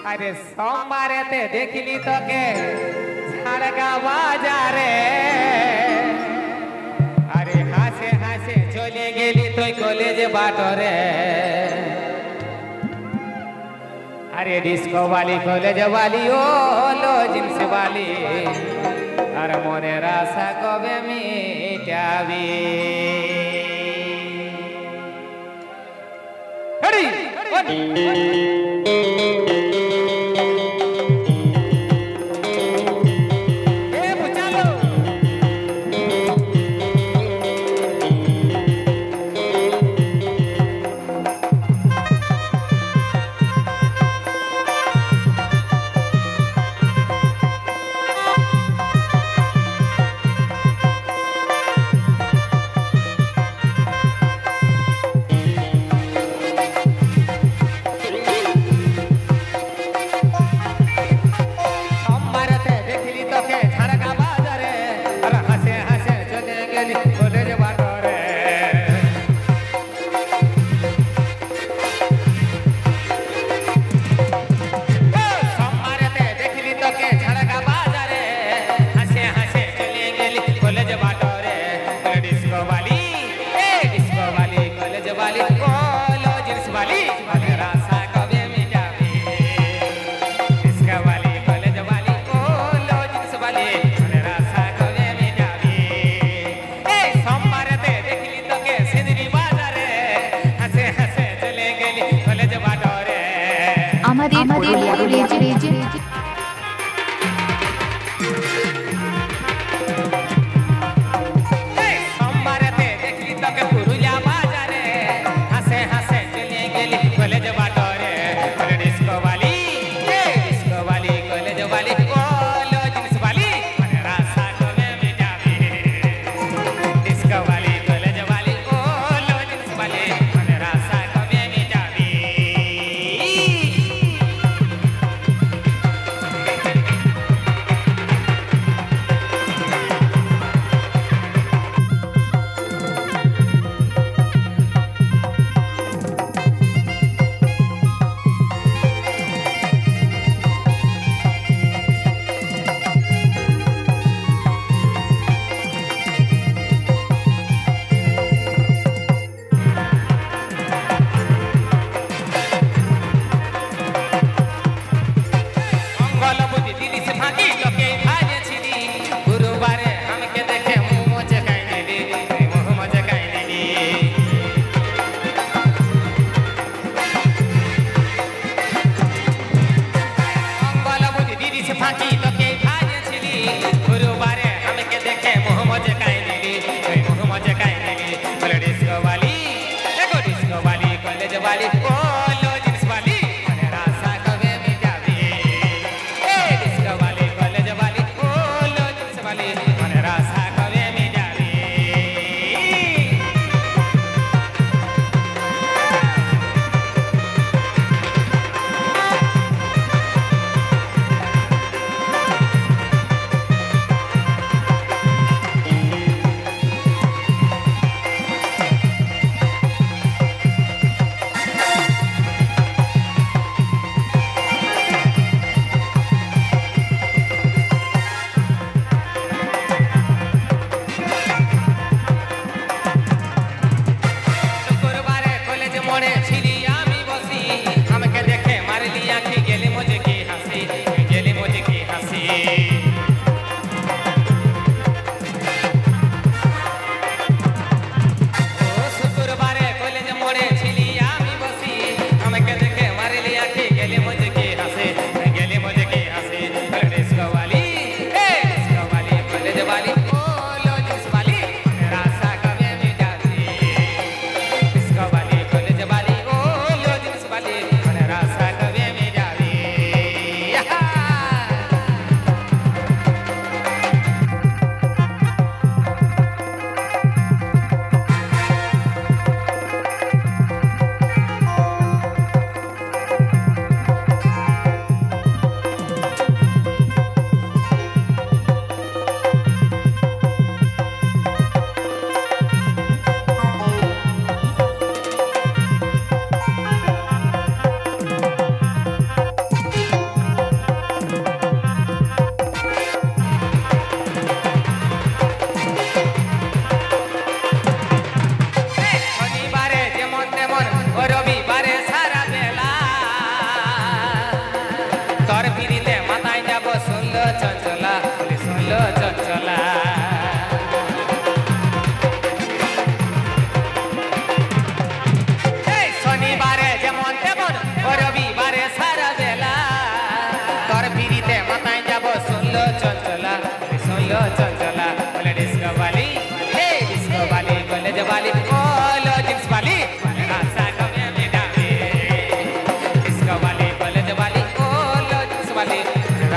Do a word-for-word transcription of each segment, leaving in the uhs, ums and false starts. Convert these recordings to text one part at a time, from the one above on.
अरे सोमवारे ते देखली तो के झाड़का बाजारे अरे हासे हासे चले गेली तो कॉलेज बाटरे अरे डिस्को वाली कॉलेज वाली ओ लो जींस वाली अरे मोरे रासा कबे मिटावी हरी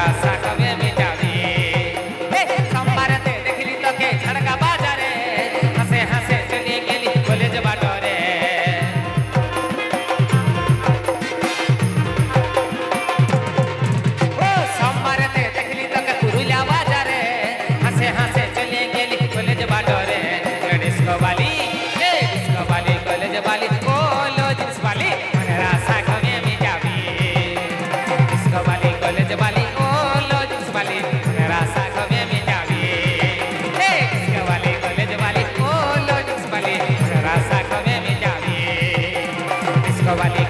रासा कवे मिटावी सोमवार ते देखली तो के झड़का बाजारे हंसे हंसे चली गेली कॉलेज बाटोरे ओ सोमवार ते देखली तो के पुरुलिया बाजारे हंसे हंसे चली गेली कॉलेज बाटोरे डिस्को वाली ए डिस्को वाली कॉलेज वाली बोलो जिस वाली रासा कवे मिटावी डिस्को वाली कॉलेज वाली बोलो जिस वाली रासा कवे मिटावी ए डिस्को वाली कॉलेज वाली बोलो जिस वाली रासा कवे मिटावी डिस्को वाली